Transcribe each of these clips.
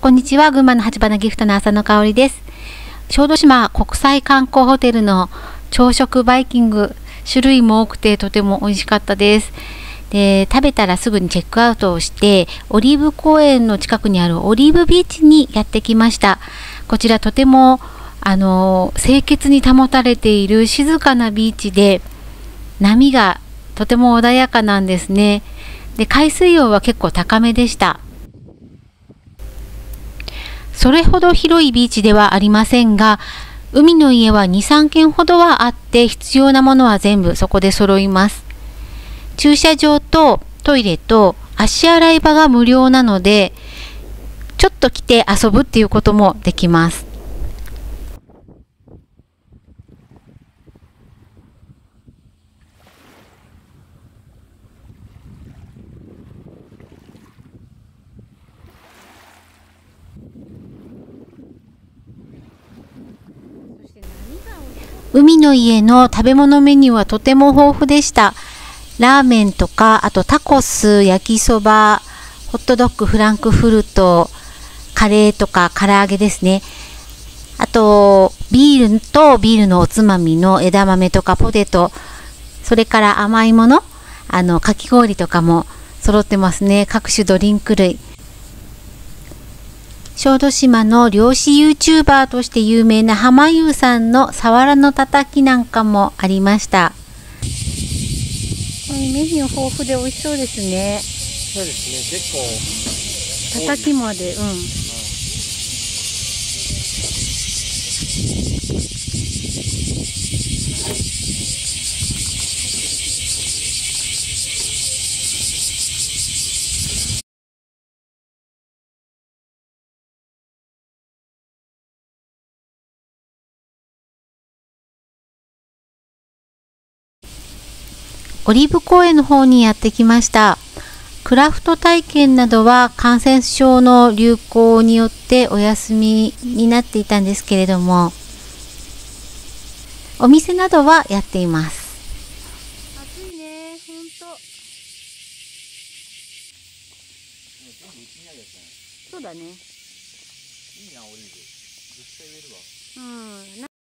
こんにちは。群馬の鉢花ギフトの浅野香織です。小豆島国際観光ホテルの朝食バイキング、種類も多くてとても美味しかったです。で、食べたらすぐにチェックアウトをして、オリーブ公園の近くにあるオリーブビーチにやってきました。こちらとても清潔に保たれている静かなビーチで、波がとても穏やかなんですね。で、海水温は結構高めでした。それほど広いビーチではありませんが、海の家は2、3軒ほどはあって、必要なものは全部そこで揃います。駐車場とトイレと足洗い場が無料なので、ちょっと来て遊ぶっていうこともできます。海の家の食べ物メニューはとても豊富でした。ラーメンとか、あとタコス、焼きそば、ホットドッグ、フランクフルト、カレーとか唐揚げですね。あと、ビールとビールのおつまみの枝豆とかポテト、それから甘いもの、かき氷とかも揃ってますね。各種ドリンク類。小豆島の漁師 YouTuber として有名な浜優さんのサワラのたたきなんかもありました。メニュー豊富で美味しそうですね。 そうですね、結構たたきまで、オリーブ公園の方にやってきました。クラフト体験などは感染症の流行によってお休みになっていたんですけれども、お店などはやっています。暑いね、ほんと。そうだね。いいな、オリーブ。絶対植えるわ。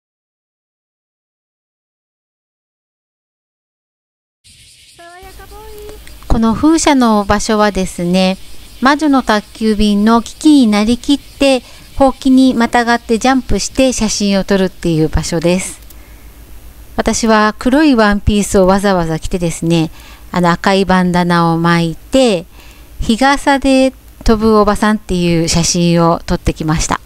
この風車の場所はですね、魔女の宅急便のキキになりきって、ほうきにまたがってジャンプして写真を撮るっていう場所です。私は黒いワンピースをわざわざ着てですね、赤いバンダナを巻いて、日傘で飛ぶおばさんっていう写真を撮ってきました。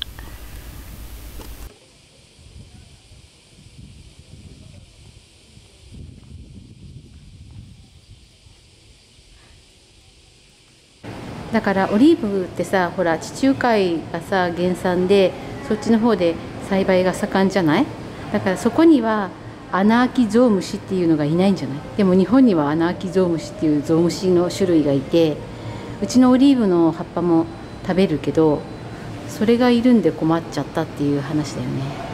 だからオリーブってさ、ほら地中海がさ原産で、そっちの方で栽培が盛んじゃない？だからそこにはアナアキゾウムシっていうのがいないんじゃない？でも日本にはアナアキゾウムシっていうゾウムシの種類がいて、うちのオリーブの葉っぱも食べるけど、それがいるんで困っちゃったっていう話だよね。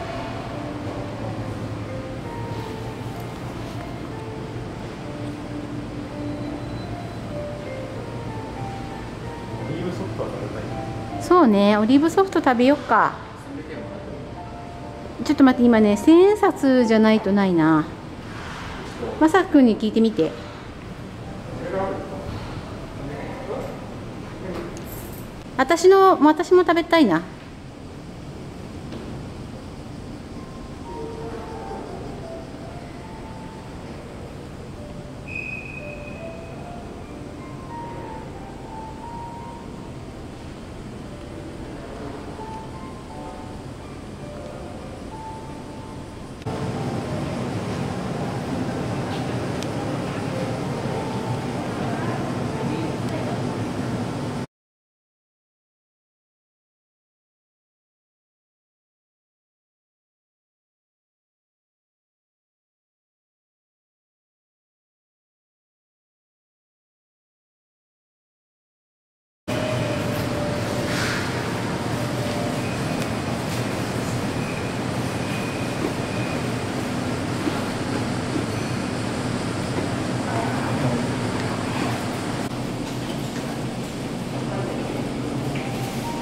そうね、オリーブソフト食べよっか。ちょっと待って、今ね、千円札じゃないとないな。まさくんに聞いてみて。私も食べたいな。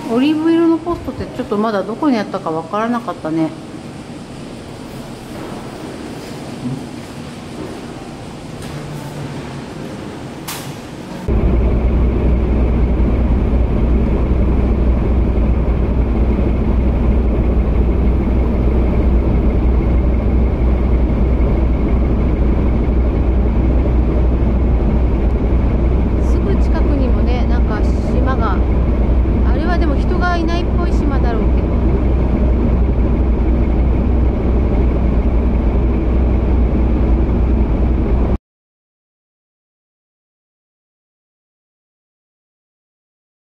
オリーブ色のポストってちょっとまだどこにあったかわからなかったね。